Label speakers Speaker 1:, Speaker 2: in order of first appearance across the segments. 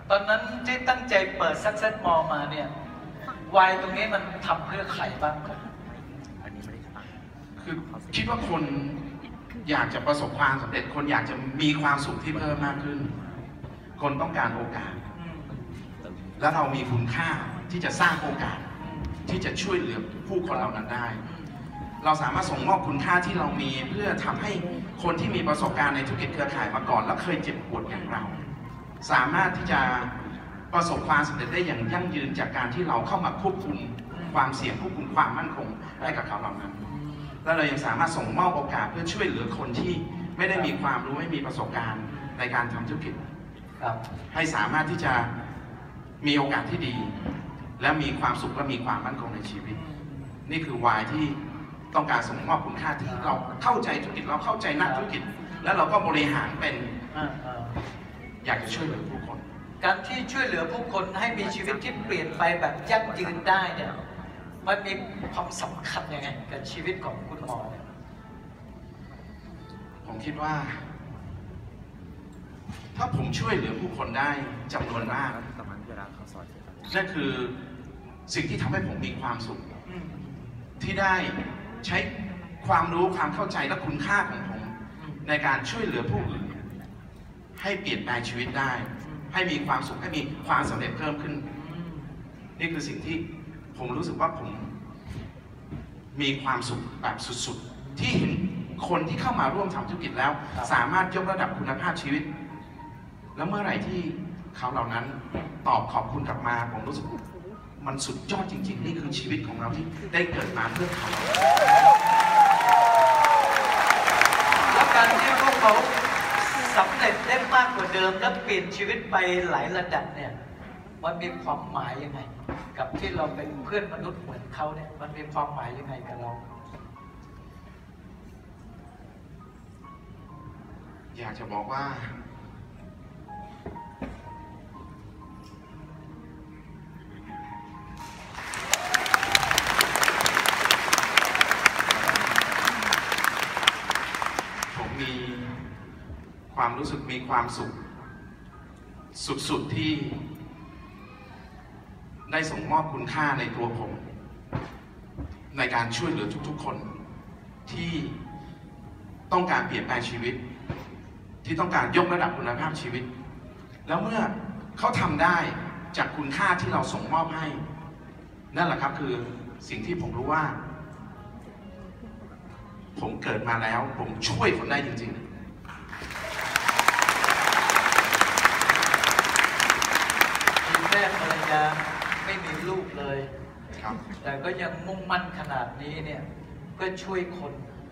Speaker 1: ตอนนั้นที่ตั้งใจเปิดซักเซสมอลมาเนี่ยวายตรงนี้มันทำเพื่อใครบ้างครับ
Speaker 2: คือคิดว่าคนอยากจะประสบความสำเร็จคนอยากจะมีความสุขที่เพิ่มมากขึ้นคนต้องการโอกาสและเรามีคุณค่าที่จะสร้างโอกาสที่จะช่วยเหลือผู้คนเหล่านั้นได้เราสามารถส่งมอบคุณค่าที่เรามีเพื่อทำให้คนที่มีประสบการณ์ในธุรกิจเครือข่ายมาก่อนและเคยเจ็บปวดอย่างเราสามารถที่จะประสบความสำเร็จได้อย่างยั่งยืนจากการที่เราเข้ามาควบคุมความเสี่ยงควบคุมความมั่นคงให้กับเขาเหล่านั้นและเรายังสามารถส่งมอบโอกาสเพื่อช่วยเหลือคนที่ไม่ได้มีความรู้ไม่มีประสบการณ์ในการทำธุรกิจให้สามารถที่จะมีโอกาสที่ดีและมีความสุขและมีความมั่นคงในชีวิตนี่คือวายที่ต้องการส่งมอบคุณค่าที่เราเข้าใจธุรกิจเราเข้าใจนักธุรกิจแล้วเราก็บริหารเป็นอยากจะช่วยเหลือผู้คน
Speaker 1: การที่ช่วยเหลือผู้คนให้มีชีวิตที่เปลี่ยนไปแบบยั่งยืนได้เนี่ยมันมีความสำคัญยังไงกับชีวิตของคุณหมอเนี่ย
Speaker 2: ผมคิดว่าถ้าผมช่วยเหลือผู้คนได้จำนวนมากนั่นคือสิ่งที่ทำให้ผมมีความสุขที่ได้ใช้ความรู้ความเข้าใจและคุณค่าของผมในการช่วยเหลือผู้อื่นให้เปลี่ยนแปลงชีวิตได้ให้มีความสุขให้มีความสำเร็จเพิ่มขึ้นนี่คือสิ่งที่ผมรู้สึกว่าผมมีความสุขแบบสุดๆที่เห็นคนที่เข้ามาร่วมทำธุรกิจแล้วสามารถยกระดับคุณภาพชีวิตแล้วเมื่อไหร่ที่เขาเหล่านั้นตอบขอบคุณกลับมาผมรู้สึกมันสุดยอดจริงๆนี่คือชีวิตของเราที่ได้เกิดมาเพื่อเขา
Speaker 1: แล้วการที่พวกเขาสำเร็จได้มากกว่าเดิมและเปลี่ยนชีวิตไปหลายระดับเนี่ยมันมีความหมายยังไงกับที่เราเป็นเพื่อนมนุษย์เหมือนเขาเนี่ยมันมีความหมายยังไงกับเรา
Speaker 2: อยากจะบอกว่าผมมีความรู้สึกมีความสุขสุดๆที่ได้ส่งมอบคุณค่าในตัวผมในการช่วยเหลือทุกๆคนที่ต้องการเปลี่ยนแปลงชีวิตที่ต้องการยกระดับคุณภาพชีวิตแล้วเมื่อเขาทำได้จากคุณค่าที่เราส่งมอบให้นั่นแหละครับคือสิ่งที่ผมรู้ว่าผมเกิดมาแล้วผมช่วยคนได้จริงๆ
Speaker 1: มีแม่ภรรยาไม่มีลูกเลย
Speaker 2: ครับ
Speaker 1: แต่ก็ยังมุ่งมั่นขนาดนี้เนี่ยเพื่อช่วยคน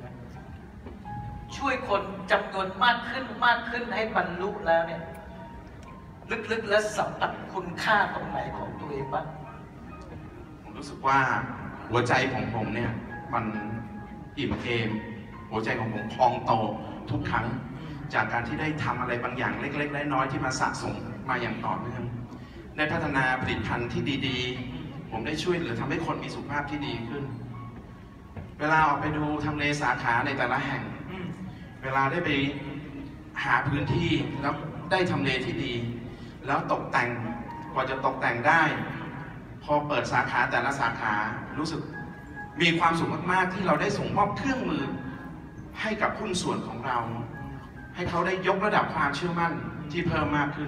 Speaker 1: จำนวนมากขึ้นให้บรรลุแล้วเนี่ยลึกๆและสัมผัสคุณค่าตรงไหนของตัวเองบ้าง
Speaker 2: ผมรู้สึกว่าหัวใจของผมเนี่ยมันอิ่มเอมหัวใจของผมพองโตทุกครั้งจากการที่ได้ทำอะไรบางอย่างเล็กๆน้อยๆที่มาสะสมมาอย่างต่อเนื่องได้พัฒนาผลิตภัณฑ์ที่ดีๆผมได้ช่วยเหลือทำให้คนมีสุขภาพที่ดีขึ้นเวลาออกไปดูทำเลสาขาในแต่ละแห่งเวลาได้ไปหาพื้นที่แล้วได้ทำเลที่ดีแล้วตกแต่งกว่าจะตกแต่งได้พอเปิดสาขาแต่ละสาขารู้สึกมีความสุขมากๆที่เราได้ส่งมอบเครื่องมือให้กับหุ้นส่วนของเราให้เขาได้ยกระดับความเชื่อมั่นที่เพิ่มมากขึ้น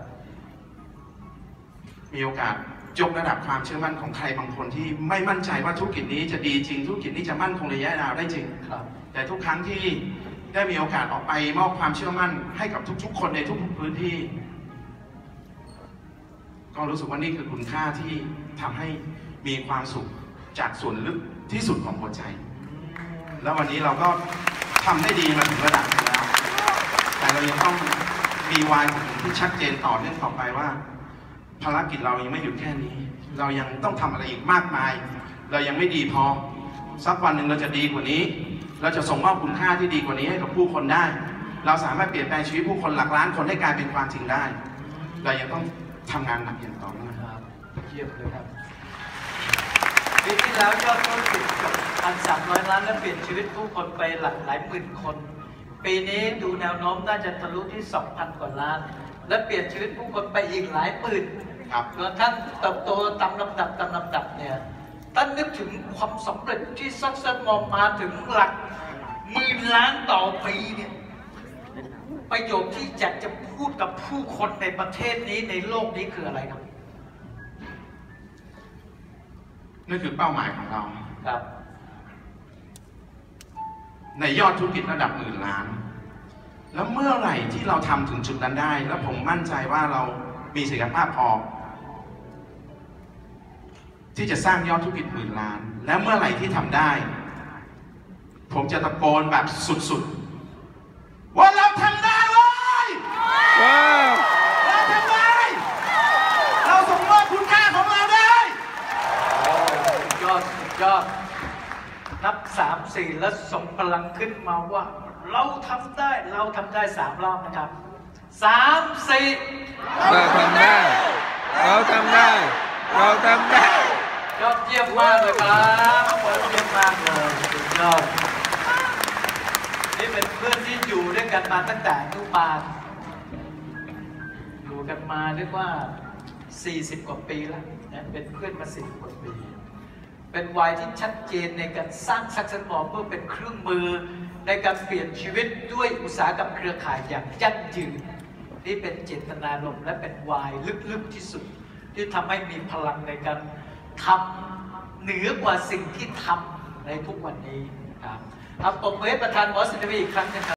Speaker 2: มีโอกาสยกระดับความเชื่อมั่นของใครบางคนที่ไม่มั่นใจว่าธุรกิจนี้จะดีจริงธุรกิจนี้จะมั่นคงระยะยาวได้จริงแต่ทุกครั้งที่ได้มีโอกาสออกไปมอบความเชื่อมั่นให้กับทุกๆคนในทุกๆพื้นที่ก็รู้สึกว่านี่คือคุณค่าที่ทำให้มีความสุขจากส่วนลึกที่สุดของหัวใจแล้ววันนี้เราก็ทำได้ดีมาถึงระดับนึงแล้วแต่เรายังต้องมีวายที่ชัดเจนต่อเนื่องต่อไปว่าภารกิจเรายังไม่หยุดแค่นี้เรายังต้องทำอะไรอีกมากมายเรายังไม่ดีพอสักวันหนึ่งเราจะดีกว่านี้เราจะส่งมอบคุณค่าที่ดีกว่านี้ให้กับผู้คนได้เราสามารถเปลี่ยนแปลงชีวิตผู้คนหลักล้านคนให้กลายเป็นความจริงได้เรายังต้องทำงานหนักอย่างต่อเนื่อง
Speaker 1: ครับเยี่ยมเลยครับปีที่แล้วยอดธุรกิจกับ1,300 ล้านและเปลี่ยนชีวิตผู้คนไปหลายหมื่นคนปีนี้ดูแนวโน้มน่าจะทะลุที่ 2,000 กว่าล้านและเปลี่ยนชีวิตผู้คนไปอีกหลายหมื่น
Speaker 2: ครับ
Speaker 1: จนท่านเติบโตตามลำดับเนี่ยท่านนึกถึงความสำเร็จที่ซักเซนมองมาถึงหลักหมื่นล้านต่อปีเนี่ยประโยคที่อยากจะพูดกับผู้คนในประเทศนี้ในโลกนี้คืออะไรครับ
Speaker 2: นั่นคือเป้าหมายของเรา
Speaker 1: ครับ
Speaker 2: ในยอดธุรกิจระดับหมื่นล้าน แล้วเมื่อไหร่ที่เราทำถึงจุดนั้นได้ แล้วผมมั่นใจว่าเรามีศักยภาพพอที่จะสร้างยอดธุรกิจหมื่นล้าน แล้วเมื่อไหร่ที่ทำได้ ผมจะตะโกนแบบสุดๆว่าเราทำได้เว้ย
Speaker 3: ว้าว
Speaker 2: เราทำได้ เราส่งมอบคุณค่าของเราได้
Speaker 1: ยอดนับ3-4แล้วส่งพลังขึ้นมาว่าเราทำได้3 รอบนะครับ3-4
Speaker 3: เราทำได้ เราทำได้ เราทำได้
Speaker 1: ยอดเยี่ยมมากเลยครับยอดเยี่ยมมากเลยสุดยอดนี่เป็นเพื่อนที่อยู่ด้วยกันมาตั้งแต่อนุบาลอยู่กันมาเรียกว่า40 กว่าปีแล้วนะเป็นเพื่อนมา10 กว่าปีเป็นวัยที่ชัดเจนในการสร้างซักเซนมอลเพื่อเป็นเครื่องมือในการเปลี่ยนชีวิตด้วยอุตสาหกรรมเครือข่ายอย่างยั่งยืนนี่เป็นเจตนารมณ์และเป็นวายลึกๆที่สุดที่ทำให้มีพลังในการทำเหนือกว่าสิ่งที่ทำในทุกวันนี้ครับเอาปมมือให้ประธานหมอสิทธิวีอีกครั้งหนึงครับ